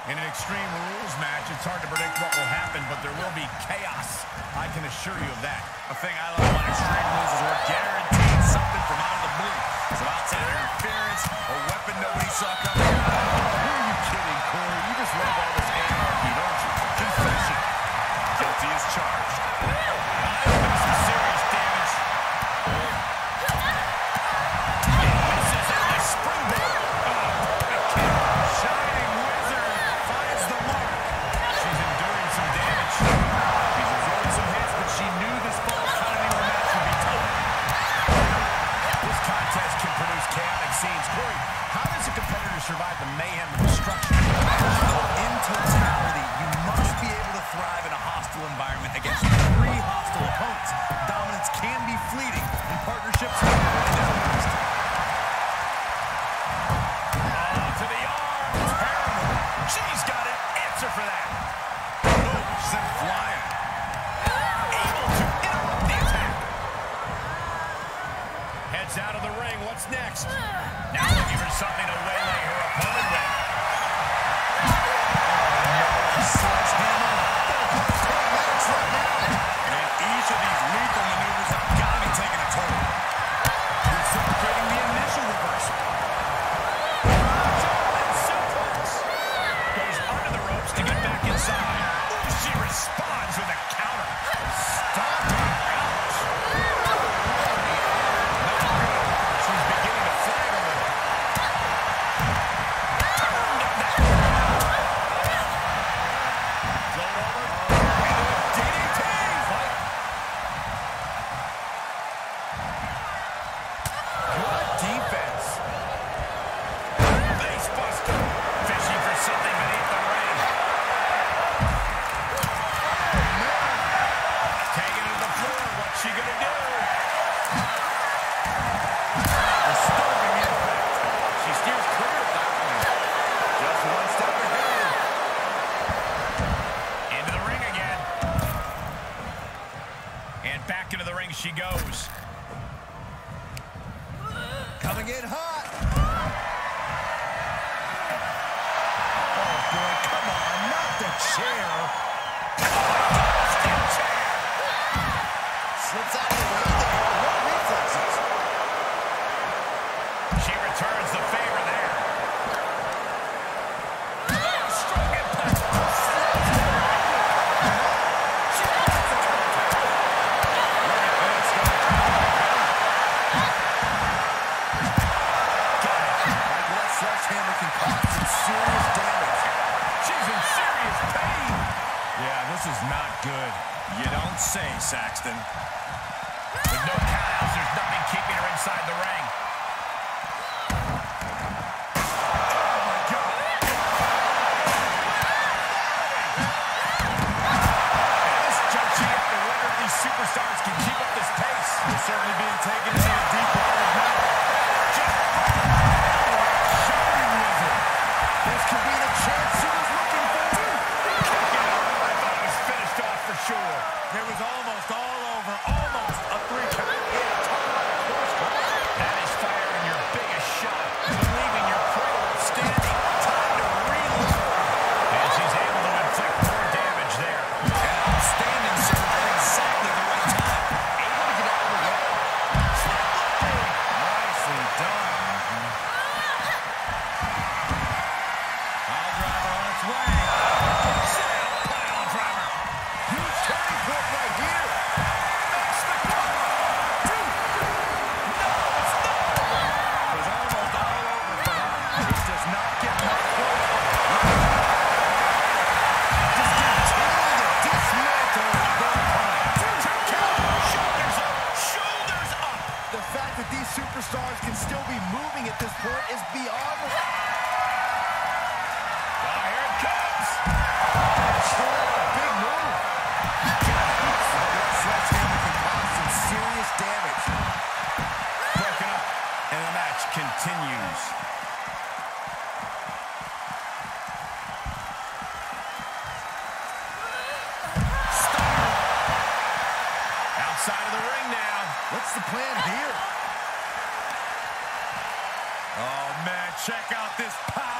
In an Extreme Rules match, it's hard to predict what will happen, but there will be chaos. I can assure you of that. The thing I love about Extreme Rules is we're guaranteed something from out of the blue. Some outside interference, a weapon nobody saw coming. Who are you kidding, Corey? You just love all this anarchy, don't you? Confession. Guilty as charged. Some serious damage. This is a springboard. Shining Wizard finds the mark. She's enduring some damage. She's absorbed some hits, but she knew this fall economy match would be tough. This contest can produce chaotic scenes. Corey, how does a competitor survive the mayhem and destruction? In totality, you must be able to thrive in a hostile environment against three hostile opponents. Dominance can be fleeting, and partnerships can be best. To the arm. Terrible. She's got an answer for that. Sent flying. Able to interrupt the attack. Heads out of the ring. What's next? Now looking for something to waylay her opponent with. Sledgehammer. And each of these lethal maneuvers have got to be taking a toll. Reciprocating the initial reversal. German suplex. Goes under the ropes to get back inside. She responds with a counter. Stomping. Ouch. She's beginning to flag a little. Float over. DDT. Good defense. Face buster. Fishing for something beneath the ring. Taking it to the floor. What's she gonna do? Disturbing impact. She steers clear of that one. Just one step ahead. Into the ring again. And back into the ring she goes. Coming in hot. Oh, boy, come on. Not the chair. Steel chair. Slips out of the way there. What reflexes? She returns the favor there. Strong impact. Sledgehammer can cause some serious damage. She's in serious pain. Yeah, this is not good. You don't say, Saxton. With no countouts, there's nothing keeping her inside the ring. Oh, my God. At this juncture, you have to wonder if these superstars can keep up this pace. They're certainly being taken to a deep water now. Shining Wizard. This could be the chance she was looking for. I thought it was finished off for sure. It was almost all over. Almost a 3 count. That is firing your biggest shot. Leaving your cradle standing. Time to reload. And she's able to inflict more damage there. An outstanding serve at exactly the right time. Able to get out of the way. Nicely done. Pile driver on its way. Sit out, pile driver. Huge turning point right here. Makes the cover. Two. No, it's not. It was almost all over for her. This does not get much closer. Just continue to dismantle their opponent. Two count. Shoulders up. Shoulders up. The fact that these superstars can still be moving at this point is beyond. Here it comes. Big move. Sledgehammer can cause some serious damage. Broken up. And the match continues. Outside of the ring now. What's the plan here? Oh, man, check out this power.